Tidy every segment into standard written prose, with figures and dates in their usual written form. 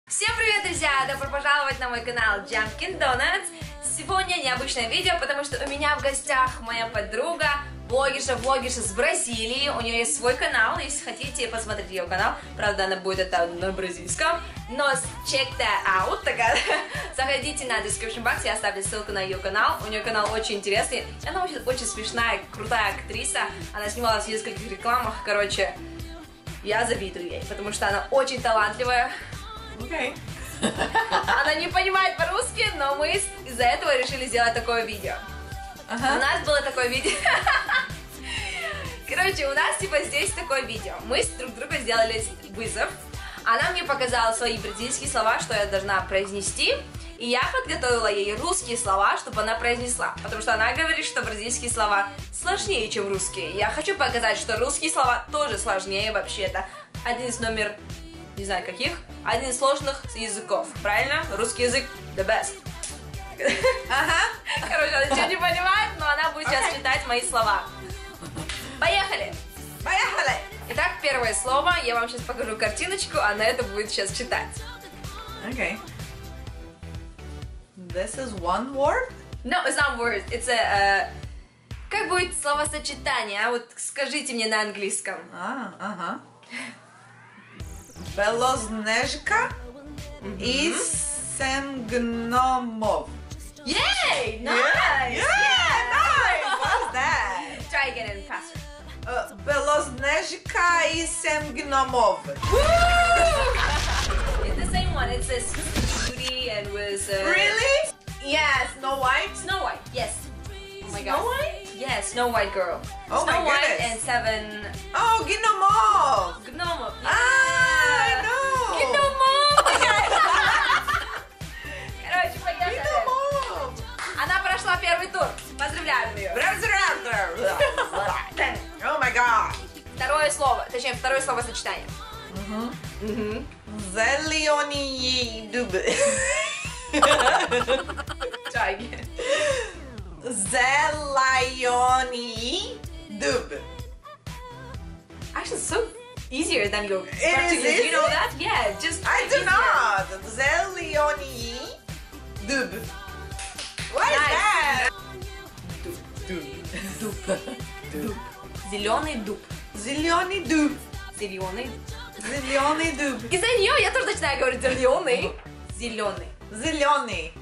Всем привет, друзья! Добро пожаловать на мой канал Jumpkin Donuts. Сегодня необычное видео, потому что у меня в гостях моя подруга, блогерша с Бразилии. У нее есть свой канал, если хотите посмотреть ее канал. Правда, она будет это на бразильском. Но check that out. Заходите на description box, я оставлю ссылку на ее канал. У нее канал очень интересный. Она очень смешная, крутая актриса. Она снималась в нескольких рекламах. Короче, я завидую ей, потому что она очень талантливая. Okay. Она не понимает по-русски, но мы из-за этого решили сделать такое видео. У нас было такое видео. Короче, у нас типа здесь такое видео. Мы друг другу сделали вызов. Она мне показала свои бразильские слова, что я должна произнести. И я подготовила ей русские слова, чтобы она произнесла. Потому что она говорит, что бразильские слова сложнее, чем русские. Я хочу показать, что русские слова тоже сложнее вообще-то. Один из не знаю каких, один из сложных языков, правильно? Русский язык the best. Короче, она ничего не понимает, но она будет сейчас читать мои слова. Поехали! Поехали! Итак, первое слово, я вам сейчас покажу картиночку, она это будет сейчас читать. Okay. This is one word? No, it's not word, it's a... как будет словосочетание, а? Вот скажите мне на английском. Белоснежка и Семгномов. Yay! Nice! Yeah, nice! What's that? Try again and faster. Белоснежка и Семгномов. It's the same one, it says beauty and was... Really? Yeah, Snow White? Snow White, yes. Oh my god. Snow White? Yes, Snow White girl. Oh Snow my White goodness. and seven... Oh, Gnomov! Гномов. I know! Гномов! Короче, поехали. Gnomov! Она прошла первый тур. Поздравляем ее. Oh my god! Второе слово, точнее, второе словосочетание. Зеленые дубы. Try again. Зеленые дубы. Actually, it's so easier than your is Portuguese. You know easy? that? Yeah, just I do easier. not. Зеленые дубы. What is Nice. that? Дуб. Зеленый дуб. Зеленый дуб. Зеленый. Зеленый дуб. Из-за нее я тоже начинаю говорить зеленый. Зеленый. Зеленый.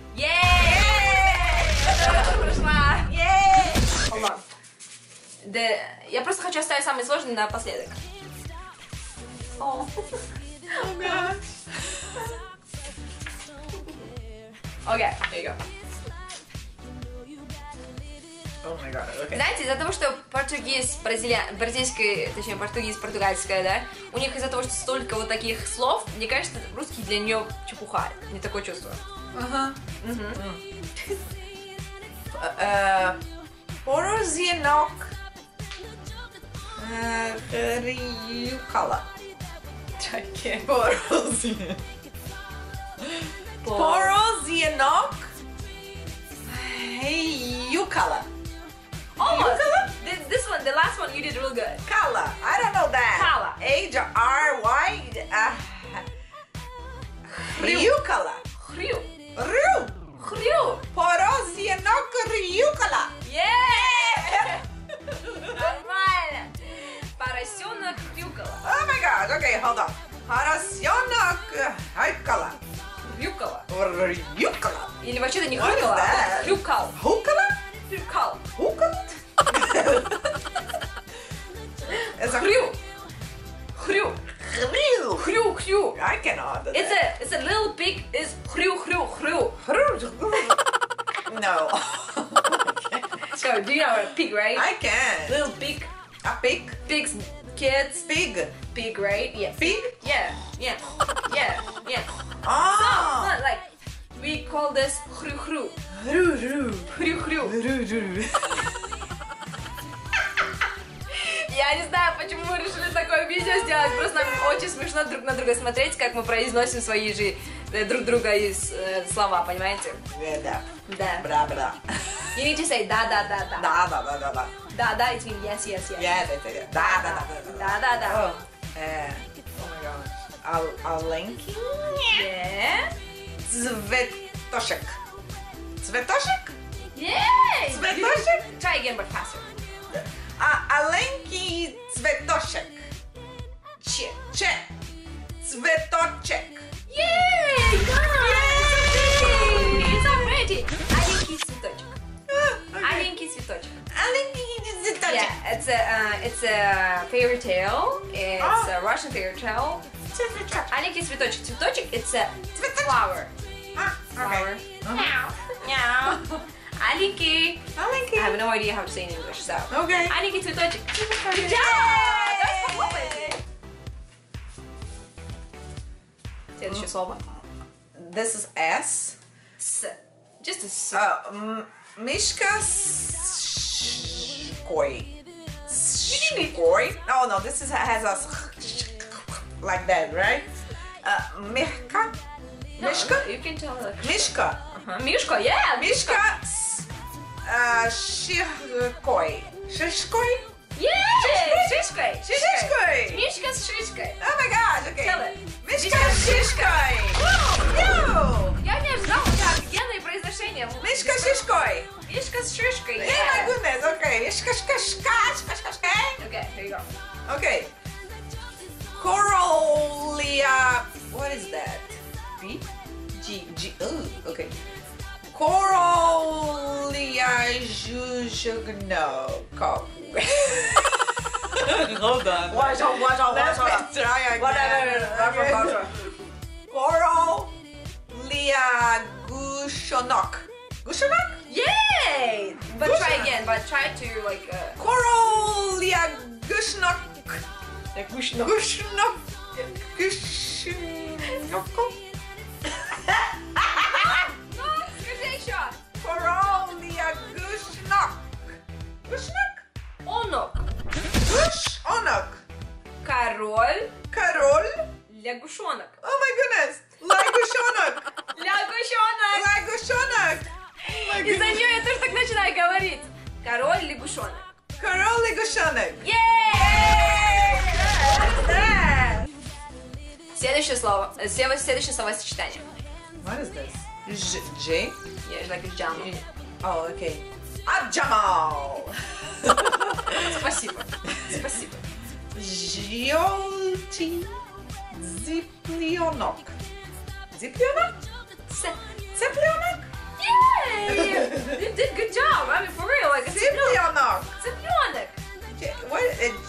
Прошла. Yay! Hold on. Я просто хочу оставить самый сложный напоследок. Oh god. Okay, there you go. Oh my god. Okay. Знаете, из-за того, что бразильская, точнее, португальская, да, у них из-за того, что столько вот таких слов, мне кажется, русский для нее чепуха. Не такое чувство. Порозинок. Хрюкала. Порозинок. Хрюкала. Almost. This one, the last one, you did real good. Kala. I don't know that. Kala. H-R-Y. Хрюкала. Хрю. Рю. Хрю. Порозинок хрюкала. Yeah! Нормально. Поросенок хрюкала. Oh my god. Okay, hold on. Поросенок хрюкала. Хрюкала. Хрюкала. Или вообще-то не What is хрюкала, а that? хрюкал. Хукала? Хрюкал. Хукала? Это Хрю. Хрю. хрю. Хрю. Хрю. I cannot do It's that. a little pig is хрю. No. So, do you know a pig, right? I can. Little pig. A pig? Pigs, kids. Pig. Pig, right? Yeah. Pig? Yeah. Ah. So, like, we call this хрю. Хрю. Хрю. Хрю. Я не знаю, почему мы решили такое видео сделать. Просто нам очень смешно друг на друга смотреть, как мы произносим свои же друг друга из слова, понимаете? Да. Да. Бра-бра. You need to say да. Да. Да, it means yes. Yes, да. Да. Oh my god. Alenquim? Yeah. Цветочек. Цветочек? Yay! Цветочек? Try again, but faster. Аленький цветочек. Че. Че. Цветочек. Yay! It's so pretty! Аленький цветочек. Аленький цветочек. Аленький цветочек. Yeah, it's a fairy tale. It's a Russian fairy tale. Аленький цветочек. Цветочек, it's a flower. Flower. Meow. Аленький. I have no idea how to say in English, so. Okay. Аленький цветочек. Good job! That's perfect. Следующее слово. This is S. С. Just a S. Mishka Shkoi. Shkoi? No, this has a like that, right? Mishka? No, Mishka? you can tell like Mishka. Mishka, yeah. Mishka Shkoi. Shkoi? Yeah! Шишкой. Shishkoi. Мишка с шишкой. Oh my gosh, okay. Tell it. Mishka Shishkoi. Woo! Я не ожидала, у тебя офигенное произношение. Mishka Shishkoi. Мишка с шишкой. Oh my goodness, okay. Mishka Shkoi. Okay, here you go. Okay. Corolia. What is that? B? G. Ooh, okay. Corolia Jujugno. Hold on. Watch out. Let's try again. Whatever. Corolia Gushonok. Gushonok? Yay! But try again, but try to like Corolia Gushnok. Gushnok. Скажи еще. Corolia Gushnok. Gushnok? Онок. Gushnok. Король. Король. Лягушонок. Oh my goodness. Лягушонок. Лягушонок. Лягушонок. Из-за нее я тоже так начинаю говорить. Король лягушонок. Король лягушонок. Yay! Следующее слово. Следующее словосочетание. What is this? J? Yeah, like a jam. Oh, okay. Abjamal. Спасибо. Спасибо. Жёлтый цыпленок. Цыпленок? Цыпленок? Yay! You did good job. I mean, for real, like a Цыпленок. цыпленок. What?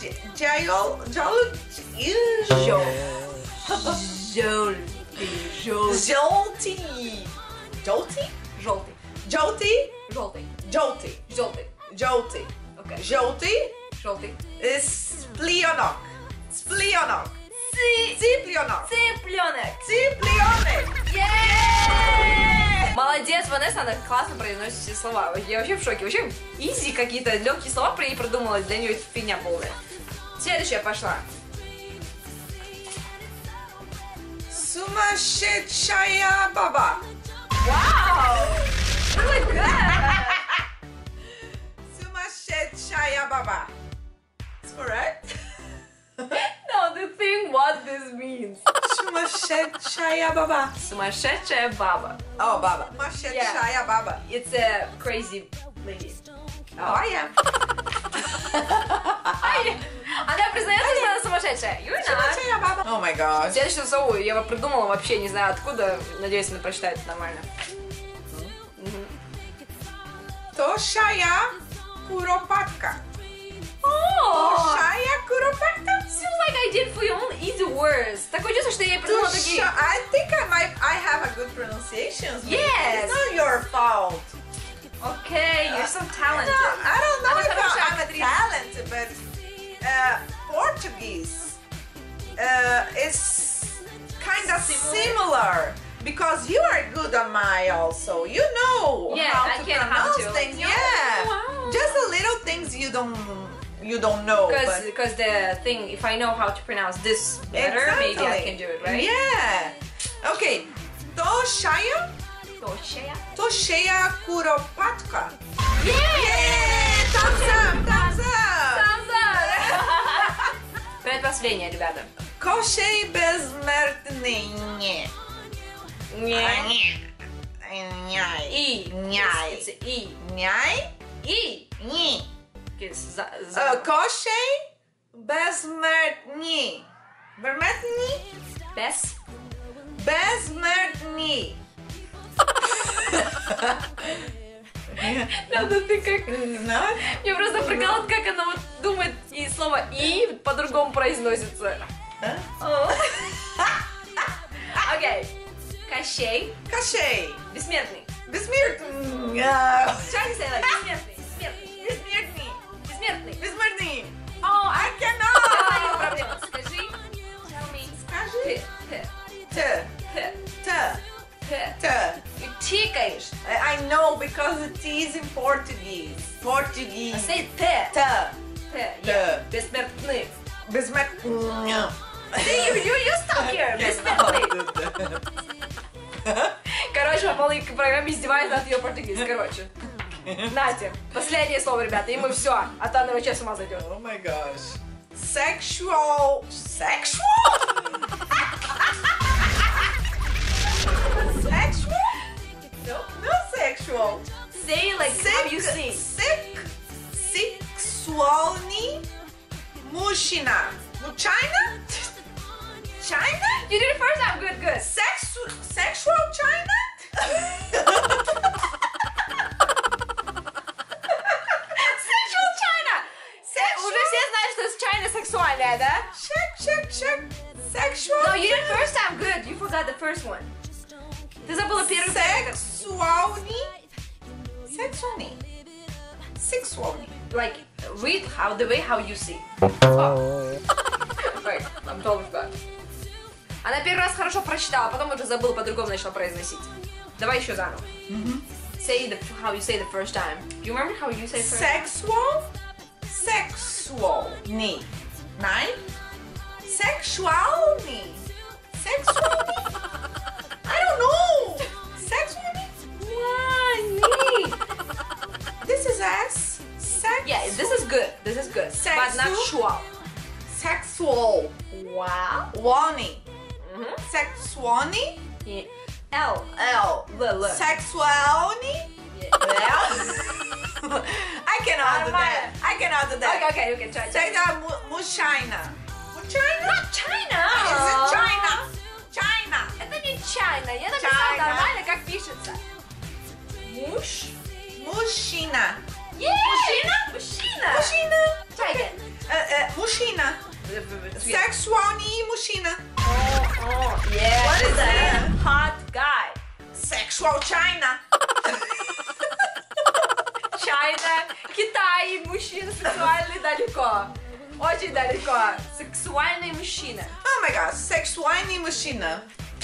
Желтый. Желтый? Желтый. Желтый? Желтый. Желтый. Желтый. Желтый. Okay. Желтый? Желтый. Сплионок. Сплионок. Цыпленок. Цыпленок. Цыпленок. Yeah! Молодец, Ванесса, она классно произносит все слова. Я вообще в шоке. Вообще, изи какие-то легкие слова про ней продумала. Для нее это фигня полная. Следующая пошла. Сумасшедшая баба. Вау! Really good! Сумасшедшая баба. It's correct? No, the thing what this means. Сумасшедшая баба. Сумасшедшая баба. Oh, баба. Сумасшедшая баба. It's a crazy lady. Oh, I am. Она признается, что она сумасшедшая. You're not. Сумасшедшая баба. Oh my gosh. Следующее слово я его придумала вообще не знаю откуда. Надеюсь, она прочитает это нормально. Тошая куропатка. Oh! Тошая куропатка. Seems like I did for you only easy words. Такое чувство, что я ей придумала такие... I think I have a good pronunciations. Yes. It's not your fault. Okay, you're so talented. I don't know Она if хорошая I'm актриса. talented, but Portuguese is kind of similar. Because you are good on my also. You know Yeah, how I to can pronounce have to. things. Yeah. Yeah. Wow. Just the little things you don't know. but- Because the thing, if I know how to pronounce this better, maybe I can do it, right? Yeah. Okay. Toshaya kuropatka. Yeah! Thumbs up, thumbs up. Thumbs up! Предпоследнее, ребята. Кошей безсмертный. Няй. И. Няй. It's и. Няй. И. Ні. Кошей. Кошей безсмертні. Безсмертні? Без. Безсмертні. Надо ты как... No? Мне просто прикалывает, как она вот думает, и слово «и» по-другому произносится. Окей. Кощей. Кощей. Бессмертный. Безсмертні. Try to say like бессмертный. Бессмертный. Безсмертні. Бессмертный. Безсмертні. Oh, I Это cannot. ее проблема. Скажи. Tell me. Скажи. Т. Т. Т. Т. Т. Т. И тикаешь. I know because it is in Portuguese. Portuguese. Say Т. Т. Т. Т. Yeah. Бессмертный. Безсмертні. You stop here. Бессмертный. Короче, по полной программе издевается над ее португиз. Короче. Нате. Последнее слово, ребята, и мы все. От Анны вообще с ума зайдем. Oh my gosh. Sexual. Sexual? Sexual? No sexual. Say like how you sing. Сексуальный мужчина. Ну, China? China? You did it first time. Good, good. Sexual China? Sexual China. Уже все знают, что China сексуальная, да? Check. Sexual. No, you did it first time. Good. You forgot the first one. Ты забыла первый. Сексуальный. Sexualный. Like read how the way how you see. Wait, I'm totally forgot. Она первый раз хорошо прочитала, а потом уже забыла, по-другому начала произносить. Давай еще заново. Say how you say the first time. Do you remember how you say first? Sexualный. Nein? Sexualный. I don't know. Sexualný. This is S. Yeah, this is good. This is good. But not sure. Sexual. Wow. Wani. Sexualny. L. L. L. Sexualny. I cannot do that. Okay, you can try. Check out Mushina. China? Not China. Is it China? China. Это не China. Я написала нормально, как пишется. Мужчина. Мужчина. Try again. Мужчина. Sexualny мужчина. Yeah. What is that? Hot guy. Sexual China. China. Китай. Мужчина сексуальный далеко. Очень далеко. Сексуальный мужчина. Oh my god. Sexualny мужчина.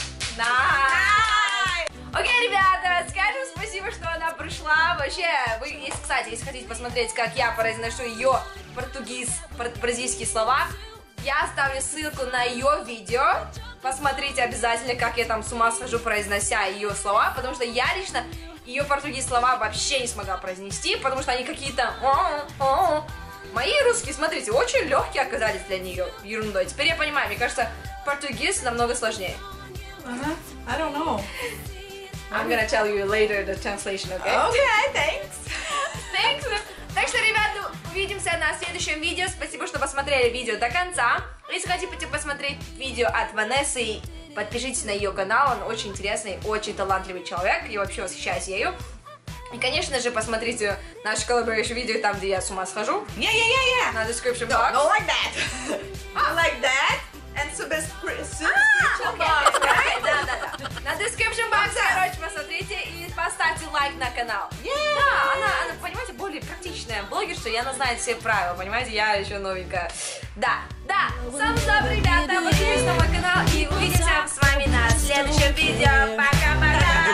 Nice. Окей, ребята, скажем спасибо, что она пришла. Вообще, кстати, если хотите посмотреть, как я произношу ее бразильские слова, я оставлю ссылку на ее видео. Посмотрите обязательно, как я там с ума схожу, произнося ее слова, потому что я лично ее португийские слова вообще не смогла произнести, потому что они какие-то... Мои русские, смотрите, очень легкие оказались для нее ерундой. Теперь я понимаю, мне кажется, португиз намного сложнее. I don't know. I'm gonna tell you later the translation, okay? Okay, thanks. Thanks. Так что, ребята, увидимся на следующем видео. Спасибо, что посмотрели видео до конца. Если хотите посмотреть видео от Ванессы, подпишитесь на ее канал. Он очень интересный, очень талантливый человек. Я вообще восхищаюсь ею. И, конечно же, посмотрите наш collaboration видео, там, где я с ума схожу. Yeah. На description No, box. no like that. Like that. And subscription box, Окей, right? да. На description box, короче, посмотрите и поставьте лайк на канал. Да, она, понимаете, более практичная блогерша, и она знает все правила, понимаете, я еще новенькая. Да. Самым добрым, ребята, подпишитесь на мой канал и увидимся с вами на следующем видео. Пока-пока!